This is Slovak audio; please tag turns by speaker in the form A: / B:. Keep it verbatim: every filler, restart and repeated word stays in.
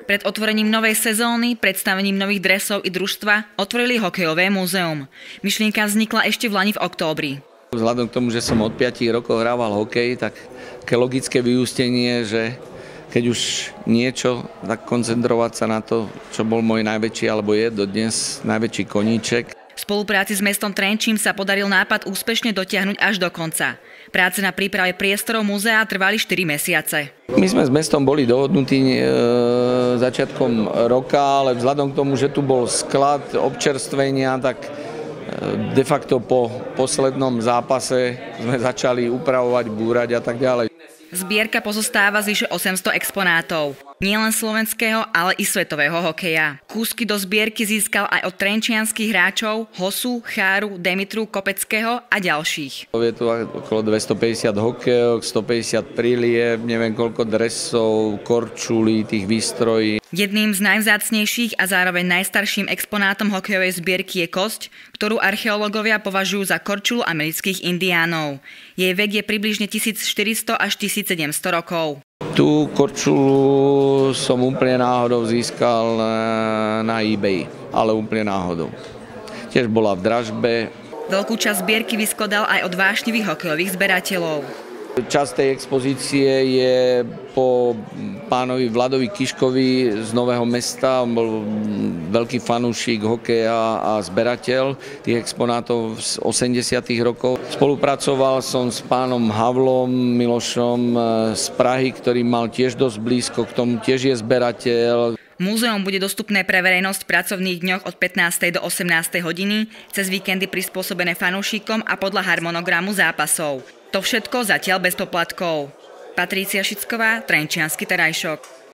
A: Pred otvorením novej sezóny, predstavením nových dresov i družstva otvorili hokejové múzeum. Myšlienka vznikla ešte v lani v októbri.
B: Vzhľadom k tomu, že som od piatich rokov hrával hokej, tak také logické vyústenie, že keď už niečo, tak koncentrovať sa na to, čo bol môj najväčší, alebo je dodnes najväčší koníček.
A: V spolupráci s mestom Trenčín sa podaril nápad úspešne dotiahnuť až do konca. Práce na príprave priestorov múzea trvali štyri mesiace.
B: My sme s mestom boli dohodnutí e, začiatkom roka, ale vzhľadom k tomu, že tu bol sklad občerstvenia, tak e, de facto po poslednom zápase sme začali upravovať, búrať a tak ďalej.
A: Zbierka pozostáva z vyše osemsto exponátov. Nielen slovenského, ale i svetového hokeja. Kúsky do zbierky získal aj od trenčianskych hráčov Hosu, Cháru, Demitru, Kopeckého a ďalších.
B: Je tu okolo dvestopäťdesiat hokejok, stopäťdesiat prílieb, neviem koľko dresov, korčulí, tých výstrojí.
A: Jedným z najvzácnejších a zároveň najstarším exponátom hokejovej zbierky je kosť, ktorú archeológovia považujú za korčulu amerických indiánov. Jej vek je približne tisícštyristo až tisícsedemsto rokov.
B: Tú korčulu som úplne náhodou získal na eBay, ale úplne náhodou. Tiež bola v dražbe.
A: Veľkú časť zbierky vyskladal aj od vášnivých hokejových zberateľov.
B: Časť tej expozície je po pánovi Vladovi Kiškovi z Nového Mesta. On bol veľký fanúšik hokeja a zberateľ tých exponátov z osemdesiatych rokov. Spolupracoval som s pánom Havlom Milošom z Prahy, ktorý mal tiež dosť blízko k tomu, tiež je zberateľ.
A: Múzeum bude dostupné pre verejnosť v pracovných dňoch od pätnástej do osemnástej hodiny, cez víkendy prispôsobené fanúšikom a podľa harmonogramu zápasov. To všetko zatiaľ bez poplatkov. Patrícia Šicková, Trenčiansky terajšok.